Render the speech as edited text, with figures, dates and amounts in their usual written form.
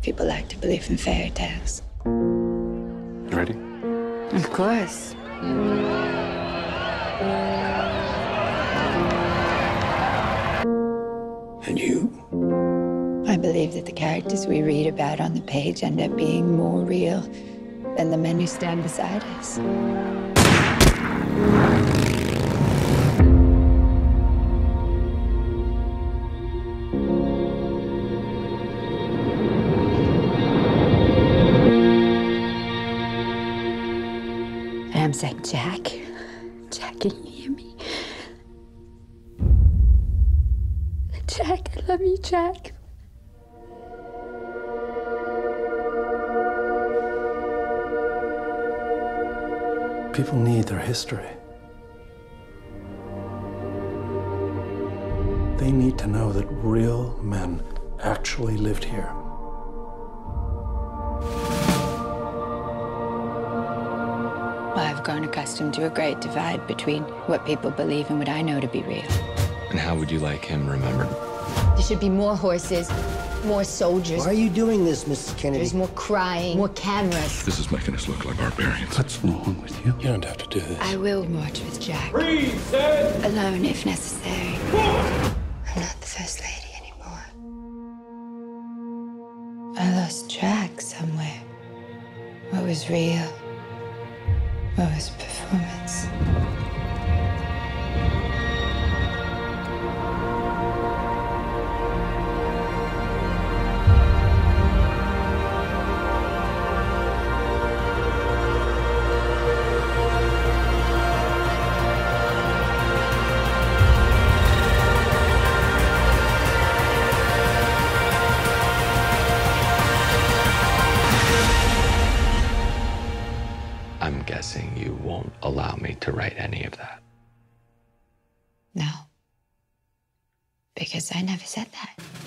People like to believe in fairy tales. You ready? Of course. And you? I believe that the characters we read about on the page end up being more real than the men who stand beside us. I'm saying, Jack. Jack, can you hear me? Jack, I love you, Jack. People need their history. They need to know that real men actually lived here. I've grown accustomed to a great divide between what people believe and what I know to be real. And how would you like him remembered? There should be more horses, more soldiers. Why are you doing this, Mrs. Kennedy? There's more crying, more cameras. This is making us look like barbarians. What's wrong with you? You don't have to do this. I will march with Jack. Alone if necessary. I'm not the First Lady anymore. I lost track somewhere. What was real? What was performance? I'm guessing you won't allow me to write any of that. No. Because I never said that.